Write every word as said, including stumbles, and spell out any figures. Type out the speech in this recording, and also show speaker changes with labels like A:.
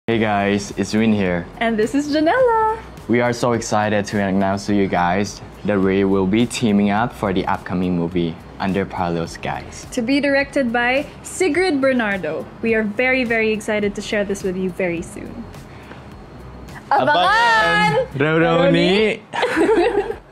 A: Hey guys, it's Win here.
B: And this is Janella.
A: We are so excited to announce to you guys that we will be teaming up for the upcoming movie Under Parallel Skies.
B: To be directed by Sigrid Bernardo. We are very, very excited to share this with you very soon. Abangan!
A: Roroni!